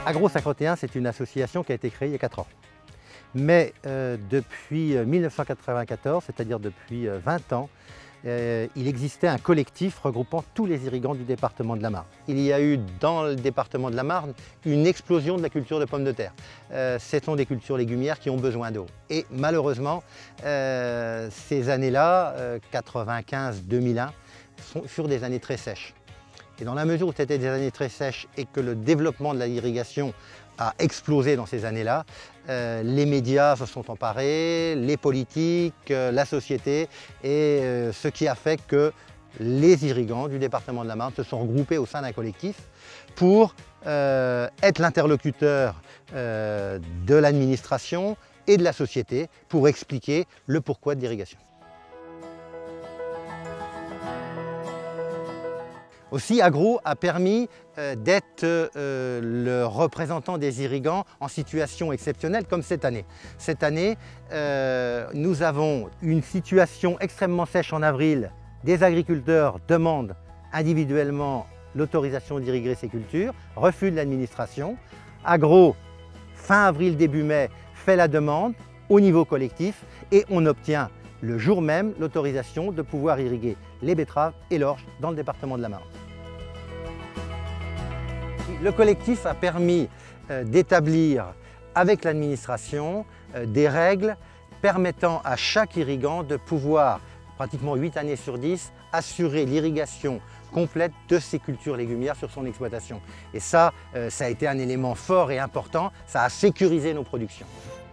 Agro 51, c'est une association qui a été créée il y a 4 ans. Mais depuis 1994, c'est-à-dire depuis 20 ans, il existait un collectif regroupant tous les irrigants du département de la Marne. Il y a eu dans le département de la Marne une explosion de la culture de pommes de terre. Ce sont des cultures légumières qui ont besoin d'eau. Et malheureusement, ces années-là, 95-2001, furent des années très sèches. Et dans la mesure où c'était des années très sèches et que le développement de l'irrigation a explosé dans ces années-là, les médias se sont emparés, les politiques, la société, et ce qui a fait que les irrigants du département de la Marne se sont regroupés au sein d'un collectif pour être l'interlocuteur de l'administration et de la société pour expliquer le pourquoi de l'irrigation. Aussi, Agro a permis d'être le représentant des irrigants en situation exceptionnelle comme cette année. Cette année, nous avons une situation extrêmement sèche en avril. Des agriculteurs demandent individuellement l'autorisation d'irriguer ces cultures, refus de l'administration. Agro, fin avril, début mai, fait la demande au niveau collectif et on obtient le jour même l'autorisation de pouvoir irriguer les betteraves et l'orge dans le département de la Marne. Le collectif a permis d'établir avec l'administration des règles permettant à chaque irrigant de pouvoir, pratiquement 8 années sur 10, assurer l'irrigation complète de ses cultures légumières sur son exploitation. Et ça, ça a été un élément fort et important, ça a sécurisé nos productions.